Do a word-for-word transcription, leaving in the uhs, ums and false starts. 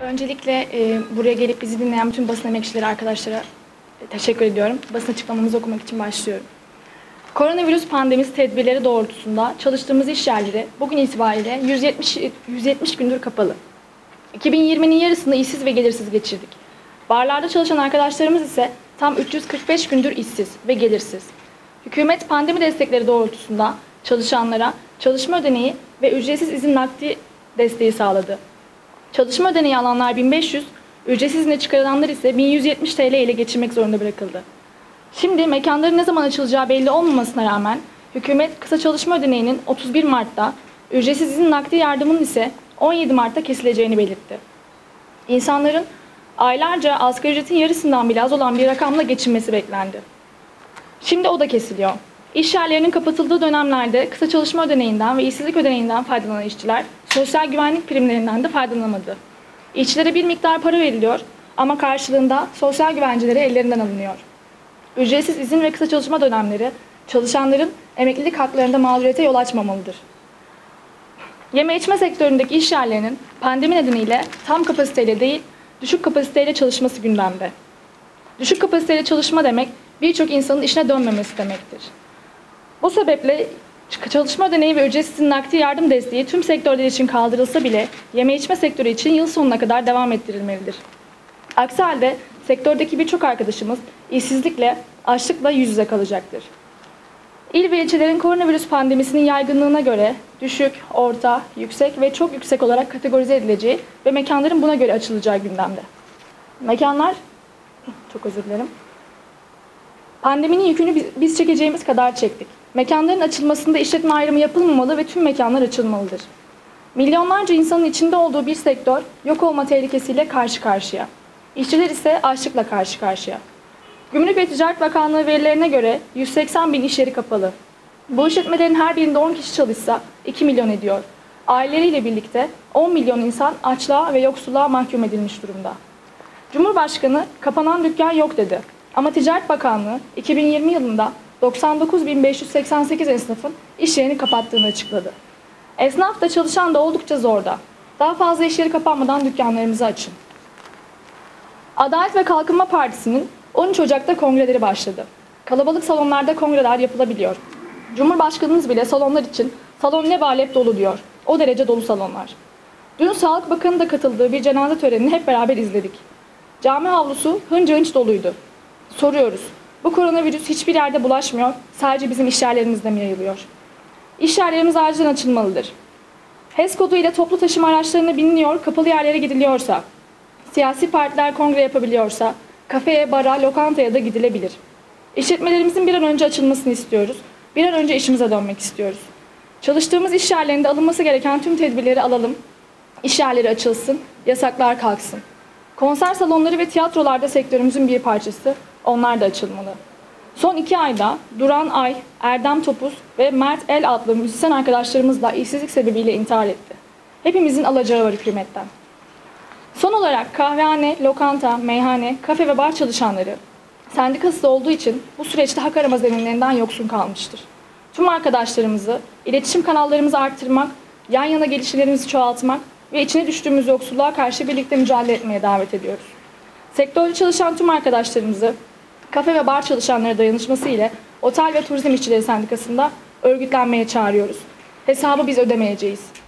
Öncelikle e, buraya gelip bizi dinleyen bütün basın emekçileri arkadaşlara e, teşekkür ediyorum. Basın açıklamamızı okumak için başlıyorum. Koronavirüs pandemisi tedbirleri doğrultusunda çalıştığımız iş yerleri bugün itibariyle yüz yetmiş, yüz yetmiş gündür kapalı. iki bin yirminin yarısını işsiz ve gelirsiz geçirdik. Barlarda çalışan arkadaşlarımız ise tam üç yüz kırk beş gündür işsiz ve gelirsiz. Hükümet pandemi destekleri doğrultusunda çalışanlara çalışma ödeneği ve ücretsiz izin nakdi desteği sağladı. Çalışma ödeneği alanlar bin beş yüz, ücretsiz izne çıkarılanlar ise bin yüz yetmiş TL ile geçirmek zorunda bırakıldı. Şimdi mekanların ne zaman açılacağı belli olmamasına rağmen hükümet kısa çalışma ödeneğinin otuz bir Mart'ta, ücretsiz izin nakdi yardımının ise on yedi Mart'ta kesileceğini belirtti. İnsanların aylarca asgari ücretin yarısından bile az olan bir rakamla geçinmesi beklendi. Şimdi o da kesiliyor. İş yerlerinin kapatıldığı dönemlerde kısa çalışma ödeneğinden ve işsizlik ödeneğinden faydalanan işçiler sosyal güvenlik primlerinden de faydalanamadı. İşçilere bir miktar para veriliyor ama karşılığında sosyal güvenceleri ellerinden alınıyor. Ücretsiz izin ve kısa çalışma dönemleri çalışanların emeklilik haklarında mağduriyete yol açmamalıdır. Yeme içme sektöründeki iş yerlerinin pandemi nedeniyle tam kapasiteyle değil, düşük kapasiteyle çalışması gündemde. Düşük kapasiteyle çalışma demek birçok insanın işine dönmemesi demektir. Bu sebeple çalışma ödeneği ve ücretsiz nakdi yardım desteği tüm sektörler için kaldırılsa bile yeme içme sektörü için yıl sonuna kadar devam ettirilmelidir. Aksi halde sektördeki birçok arkadaşımız işsizlikle, açlıkla yüz yüze kalacaktır. İl ve ilçelerin koronavirüs pandemisinin yaygınlığına göre düşük, orta, yüksek ve çok yüksek olarak kategorize edileceği ve mekanların buna göre açılacağı gündemde. Mekanlar, çok özür dilerim, pandeminin yükünü biz, biz çekeceğimiz kadar çektik. Mekanların açılmasında işletme ayrımı yapılmamalı ve tüm mekanlar açılmalıdır. Milyonlarca insanın içinde olduğu bir sektör yok olma tehlikesiyle karşı karşıya. İşçiler ise açlıkla karşı karşıya. Gümrük ve Ticaret Bakanlığı verilerine göre yüz seksen bin iş yeri kapalı. Bu işletmelerin her birinde on kişi çalışsa iki milyon ediyor. Aileleriyle birlikte on milyon insan açlığa ve yoksulluğa mahkum edilmiş durumda. Cumhurbaşkanı kapanan dükkan yok dedi. Ama Ticaret Bakanlığı iki bin yirmi yılında doksan dokuz bin beş yüz seksen sekiz esnafın iş yerini kapattığını açıkladı. Esnaf da çalışan da oldukça zorda. Daha fazla iş yeri kapanmadan dükkanlarımızı açın. Adalet ve Kalkınma Partisi'nin on üç Ocak'ta kongreleri başladı. Kalabalık salonlarda kongreler yapılabiliyor. Cumhurbaşkanımız bile salonlar için salon ne balep dolu diyor. O derece dolu salonlar. Dün Sağlık Bakanı da katıldığı bir cenaze törenini hep beraber izledik. Cami avlusu hınca hınç doluydu. Soruyoruz, bu koronavirüs hiçbir yerde bulaşmıyor, sadece bizim iş yerlerimizde mi yayılıyor? İş yerlerimiz acilen açılmalıdır. H E S kodu ile toplu taşıma araçlarına biniliyor, kapalı yerlere gidiliyorsa, siyasi partiler kongre yapabiliyorsa, kafeye, bara, lokantaya da gidilebilir. İşletmelerimizin bir an önce açılmasını istiyoruz. Bir an önce işimize dönmek istiyoruz. Çalıştığımız iş yerlerinde alınması gereken tüm tedbirleri alalım. İş yerleri açılsın, yasaklar kalksın. Konser salonları ve tiyatrolarda sektörümüzün bir parçası, onlar da açılmalı. Son iki ayda Duran Ay, Erdem Topuz ve Mert El adlı müzisyen arkadaşlarımız da işsizlik sebebiyle intihar etti. Hepimizin alacağı var hükümetten. Son olarak kahvehane, lokanta, meyhane, kafe ve bar çalışanları sendikasız olduğu için bu süreçte hak arama zeminlerinden yoksun kalmıştır. Tüm arkadaşlarımızı, iletişim kanallarımızı arttırmak, yan yana gelişlerimizi çoğaltmak ve içine düştüğümüz yoksulluğa karşı birlikte mücadele etmeye davet ediyoruz. Sektörde çalışan tüm arkadaşlarımızı, kafe ve bar çalışanları dayanışması ile Otel ve Turizm İşçileri Sendikası'nda örgütlenmeye çağırıyoruz. Hesabı biz ödemeyeceğiz.